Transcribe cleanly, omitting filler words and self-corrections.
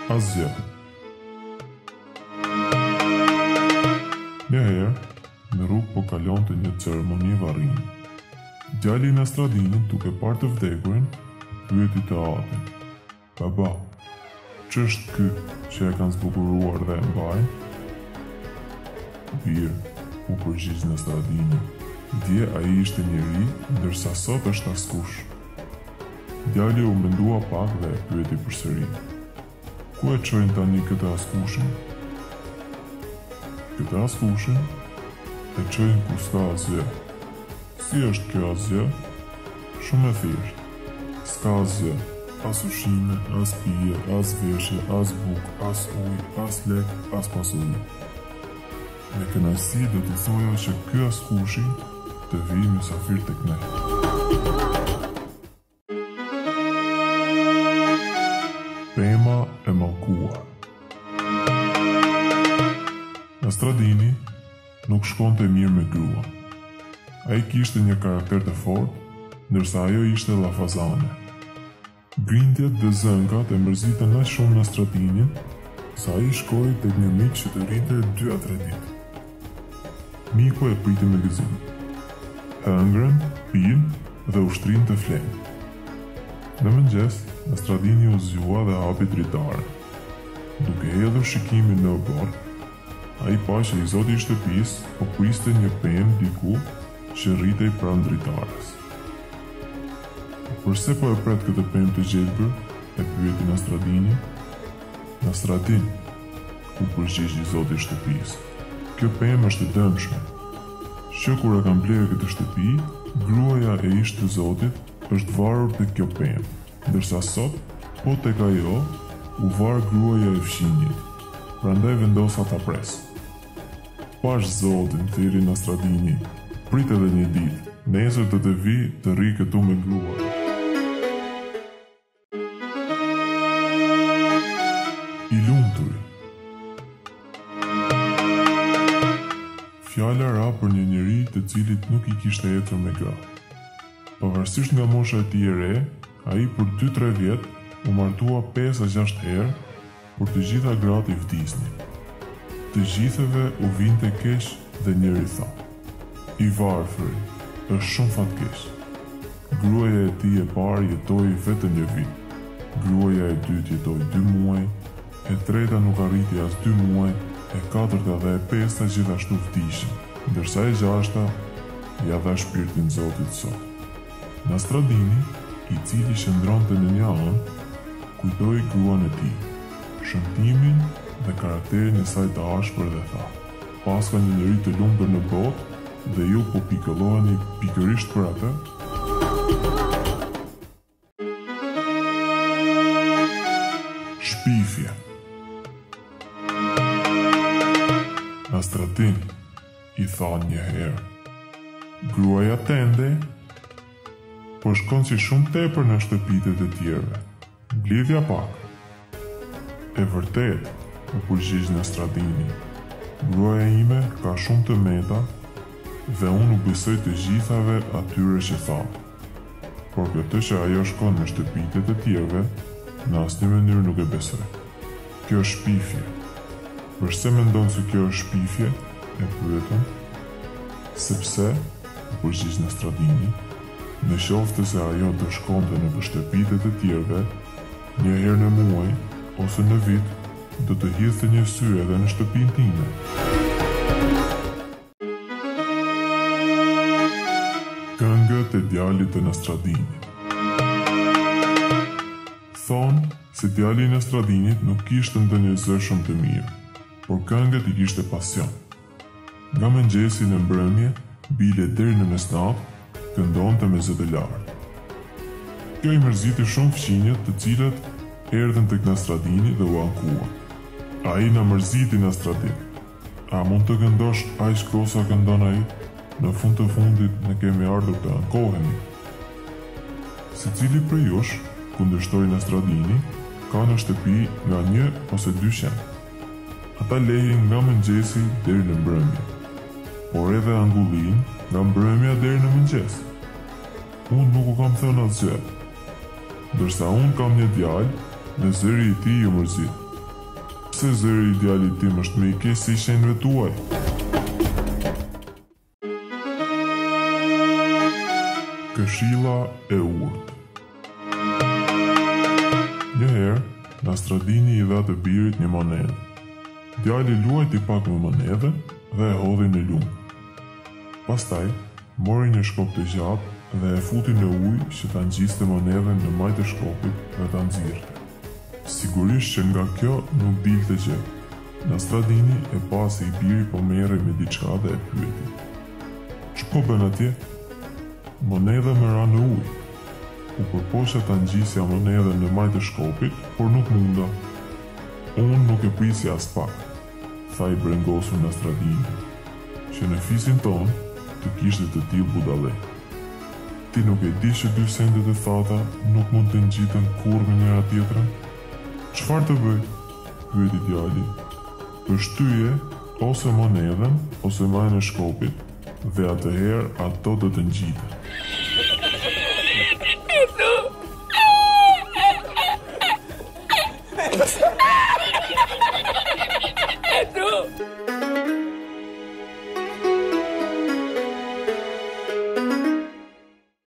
asgjë. Njëherë, në rrugë po kalonte një ceremoni varrimi. Djali i Nastradinit, duke parë të vdekurin, pyeti të atin: "Baba, ç'është ky që e kanë zbukuruar dhe e mbajnë?" "Birë," u përgjigj Nastradini, "dje ai ishte njeri, ndërsa sot është askush." Djali u mendua pak dhe e pyeti përsëri: "Ku e çojnë tani këtë askushin?" "Këtë askushin e çojnë ku s'ka asgjë." "Si është kjo asgjë?" "Shumë e thjeshtë. S'ka asgjë, as ushqime, as pije, as veshje, as bukë, as ujë, as lek, as pasuri. Me kënaqësi do t'i thoja që ky askushi të vijë mysafir tek ne." Pema e mallkuar. Nastradini nuk shkonte mirë me grua. Ai kishte një karakter të fortë, ndërsa ajo ishte llafazane. Grindjet dhe zënkat e mërzitën aq shumë Nastradinin, sa ai shkoi tek një mik që të rrinte 2-3 ditë. Miku e priti me gëzim. Hëngrën, pinë dhe ushtrin të flenë. Në mëngjes, Nastradini u zgjua dhe hapi dritaren. Duke hedhur shikimin në obor, ai pa që i zoti i shtëpisë po priste një pemë diku që rritej pranë dritares. "Përse po e pret këtë pemë të gjelbër?" e pyeti Nastradini. "Nastradin," u përgjigj zoti i shtëpisë, "kjo pemë është e dëmshme. Që kur e kam blerë këtë shtëpi, gruaja e ish të zotit është varur tek kjo pemë, ndërsa sot, po tek ajo, u var gruaja e fshinjit. Prandaj vendosa ta pres." "Pash zotin," thiri Nastradini, "prit edhe një ditë, nesër do të vi të rri këtu me grua." I lumtur. Fjala ra për një njeri të cilit nuk i kishte ecur me gra. Pavarësisht nga mosha e tij e re, ai për 2-3 vjet u martua 5-6 herë, por të gjitha gratë i vdisnin. Të gjithëve u vinte keq dhe njëri tha: "I varfër, është shumë fatkeq. Gruaja e tij e parë jetoi vetëm një vit. Gruaja e dytë jetoi 2 muaj, e treta nuk arriti as 2 muaj, e katërta dhe e pesta gjithashtu vdishin, ndërsa e gjashta ja dha shpirtin Zotit sot." Nastradini, i cili qëndronte në një anë, kujtoi gruan e tij, shëmtimin dhe karakterin e saj të ashpër dhe tha: "Paska një njeri të lumtur në botë dhe ju po pikëlloheni pikërisht për atë?" Shpifje. "Nastradin," i tha një herë, "gruaja tende po shkon si shumë tepër në shtëpitë e tjerëve. Mblidhja pak." "E vërtet," u përgjigj Nastradini, "gruaja ime ka shumë të meta dhe unë nuk besoj të gjithave atyre që thatë. Por këtë që ajo shkon në shtëpitë e tjerëve, në asnjë mënyrë nuk e besoj. Kjo është shpifje." "Përse mendon se kjo është shpifje?" e pyetën. "Sepse," u përgjigj Nastradini, "në qoftë se ajo do shkonte në shtëpitë e tjerëve, një herë në muaj ose në vit, do të hidhte një sy edhe në shtëpinë time." Këngët e djalit të Nastradinit. Thonë se djali i Nastradinit nuk kishte ndonjë zë shumë të mirë, por këngët i kishte pasion. Nga mëngjesi në mbrëmje, bile deri në mesnatë, këndonte me zë të lartë. Kjo i mërziti shumë fqinjët, të cilët erdhën tek Nastradini dhe u ankuan. "Ai na mërziti, Nastradin. A mund të këndosh aq kosa këndon ai? Në fund të fundit ne kemi ardhur të ankohemi." Secili prej jush, kundërshtoi Nastradini, ka në shtëpi nga 1 ose 2 qen. Ata lehin nga mëngjesi deri në mbrëmje, por edhe angullin nga mbrëmja deri në mëngjes. Unë nuk u kam thënë asgjë, ndërsa unë kam një djalë, në zëri i tij ju mërzit. Pse zëri i djalit tim është me i keq se i shenjve tuaj? Këshilla e urtë. Njëherë, Nastradini i dha të birit një monedë. Djali luajti pak me monedën dhe e hodhi në lumë. Pastaj, mori një shkop të gjatë dhe e futi në ujë që ta ngjiste monedën në majtë e shkopit dhe ta nxirrte. Sigurisht që nga kjo nuk dilte gjë. Nastradini e pa se i biri po merrej me diçka dhe e pyeti. "Ç'po bën atje?" "Monedha më ra në ujë." U përpoqja ta ngjisja monedën në majtë e shkopit, por nuk munda. "Unë nuk e prisja as pak," tha i brengosur Nastradini, "që në fisin tonë të kishte të tillë budallë. Ti nuk e di që 2 sendet e thata nuk mund të ngjiten kurrë me njëra tjetrën?" "Çfarë të bëj?" pyeti djali. "Përshtyje ose monedën ose majën e shkopit dhe atëherë ato do të ngjiten."